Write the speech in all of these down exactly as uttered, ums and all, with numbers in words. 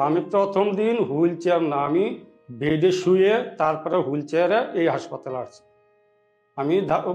আমি প্রথম দিন হুইল চেয়ার না, আমি বেডে শুয়ে তারপরে হুইল চেয়ারে এই হাসপাতালে আসছি। আমি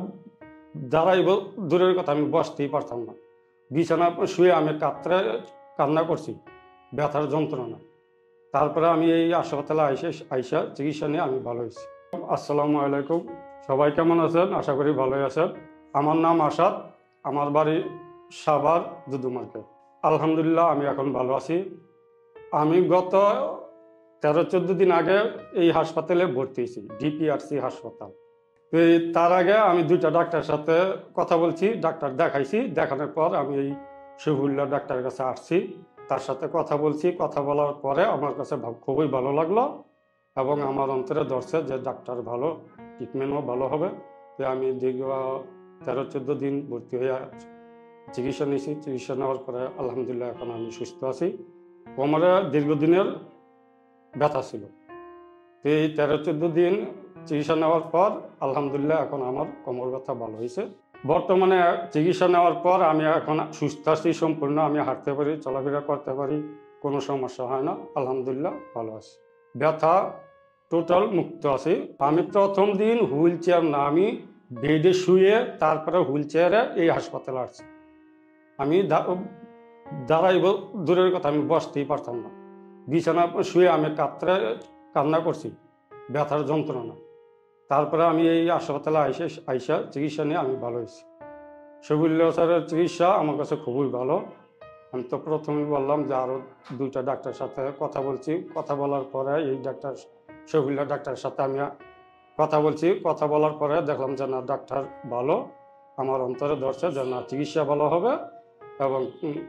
দাঁড়াইব দূরের কথা, আমি বসতেই পারতাম না। বিছানা শুয়ে আমি কাতরে কান্না করছি, ব্যথার যন্ত্রণা। তারপরে আমি এই হাসপাতালে আইসে আইসা চিকিৎসা নিয়ে আমি ভালো হয়েছি। আসসালামু আলাইকুম, সবাই কেমন আছেন? আশা করি ভালোই আছেন। আমার নাম আসাদ, আমার বাড়ি সাভার দুদু মার্কেট। আলহামদুলিল্লাহ আমি এখন ভালো আছি। আমি গত তেরো চোদ্দ দিন আগে এই হাসপাতালে ভর্তি হয়েছি, ডিপিআরসি হাসপাতাল। তো তার আগে আমি দুইটা ডাক্তারের সাথে কথা বলছি, ডাক্তার দেখাইছি। দেখানোর পর আমি এই শহীদুল্লাহ ডাক্তারের কাছে আসছি, তার সাথে কথা বলছি। কথা বলার পরে আমার কাছে খুবই ভালো লাগলো এবং আমার অন্তরে ধরছে যে ডাক্তার ভালো, ট্রিটমেন্টও ভালো হবে। তো আমি দীর্ঘ তেরো চোদ্দ দিন ভর্তি হয়ে চিকিৎসা নিয়েছি। চিকিৎসা নেওয়ার পরে আলহামদুলিল্লাহ এখন আমি সুস্থ আছি। কোমরে দীর্ঘদিনের ব্যথা ছিল, তো এই তেরো চোদ্দ দিন চিকিৎসা নেওয়ার পর আলহামদুলিল্লাহ এখন আমার কোমর ব্যথা ভালো হয়েছে। বর্তমানে চিকিৎসা নেওয়ার পর আমি এখন সুস্থ আছি সম্পূর্ণ। আমি হাঁটতে পারি, চলাফেরা করতে পারি, কোনো সমস্যা হয় না। আলহামদুলিল্লাহ ভালো আছি, ব্যথা টোটাল মুক্ত আছি। আমি প্রথম দিন হুইল চেয়ার না, আমি বেডে শুয়ে তারপরে হুইল চেয়ারে এই হাসপাতালে আসছি। আমি দাঁড়াইব দূরের কথা, আমি বসতেই পারতাম না। বিছানা শুয়ে আমি কাতরে কান্না করছি, ব্যথার যন্ত্রণা। তারপরে আমি এই হাসপাতালে আইসে আইসা চিকিৎসা নিয়ে আমি ভালো হয়েছি। শহীদুল্লাহ স্যারের চিকিৎসা আমার কাছে খুবই ভালো। আমি তো প্রথমেই বললাম যে আরও দুইটা ডাক্তারের সাথে কথা বলছি। কথা বলার পরে এই ডাক্তার শহীদুল্লাহ ডাক্তারের সাথে আমি কথা বলছি। কথা বলার পরে দেখলাম যে না, ডাক্তার ভালো, আমার অন্তরে ধরছে যে না, চিকিৎসা ভালো হবে এবং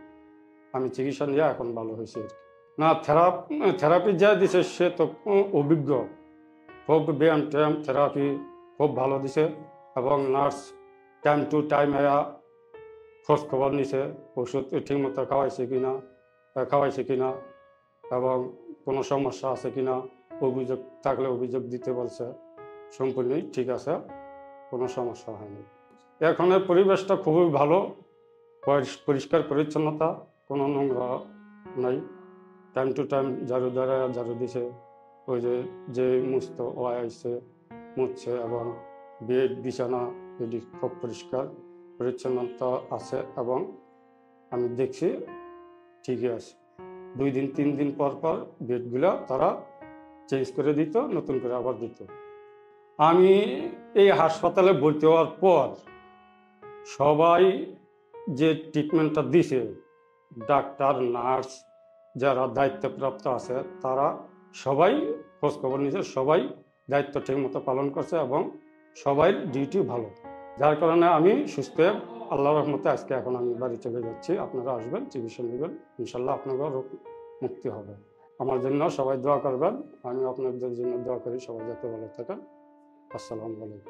আমি চিকিৎসা নিয়ে এখন ভালো হয়েছি। না, থেরাপি থেরাপি যা দিছে সে তো অভিজ্ঞ, খুব ব্যায়াম ট্যাম থেরাপি খুব ভালো দিছে এবং নার্স টাইম টু টাইম এরা খোঁজ খবর নিছে, ওষুধ ঠিকমতো খাওয়াইছে কিনা খাওয়াইছে কিনা এবং কোনো সমস্যা আছে কিনা, অভিযোগ থাকলে অভিযোগ দিতে বলছে। সম্পূর্ণই ঠিক আছে, কোনো সমস্যা হয়নি। এখানের পরিবেশটা খুবই ভালো, পরিষ্কার পরিচ্ছন্নতা, কোনো নোংরা নাই। টাইম টু টাইম ঝাড়ু দ্বারা ঝাড়ু দিছে, ওই যে যে মুছতো ও আইসে মুছছে এবং বেড বিছানা এটি খুব পরিষ্কার পরিচ্ছন্নতা আছে এবং আমি দেখছি ঠিকই আছে। দুই দিন তিন দিন পর পর বেডগুলো তারা চেঞ্জ করে দিত, নতুন করে আবার দিত। আমি এই হাসপাতালে ভর্তি হওয়ার পর সবাই যে ট্রিটমেন্টটা দিছে, ডাক্তার নার্স যারা দায়িত্বপ্রাপ্ত আছে তারা সবাই খোঁজখবর নিয়েছে, সবাই দায়িত্ব ঠিকমতো পালন করছে এবং সবাই ডিউটি ভালো। যার কারণে আমি সুস্থ আল্লাহর রহমতে আজকে এখন আমি বাড়ি চলে যাচ্ছি। আপনারা আসবেন, চিকিৎসা নেবেন, ইনশাল্লাহ আপনাদের রোগ মুক্তি হবে। আমার জন্য সবাই দোয়া করবেন, আমি আপনাদের জন্য দোয়া করি, সবাই যাতে ভালো থাকেন। আসসালামু আলাইকুম।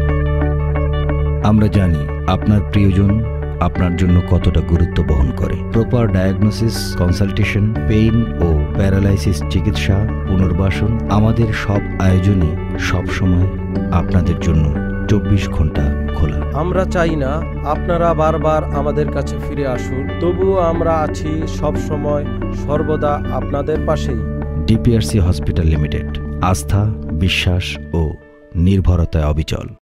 আমরা জানি আপনার প্রিয়জন আপনার জন্য কতটা গুরুত্ব বহন করে। প্রপার ডায়াগনোসিস, কনসালটেশন, পেইন ও প্যারালাইসিস চিকিৎসা, পুনর্বাসন, আমাদের সব আয়োজনে সব সময় আপনাদের জন্য চব্বিশ ঘন্টা খোলা। আমরা চাই না আপনারা বারবার আমাদের কাছে ফিরে আসুন, তবুও আমরা আছি সব সময় সর্বদা আপনাদের পাশেই। ডিপিআরসি হসপিটাল লিমিটেড, আস্থা, বিশ্বাস ও নির্ভরতায় অবিচল।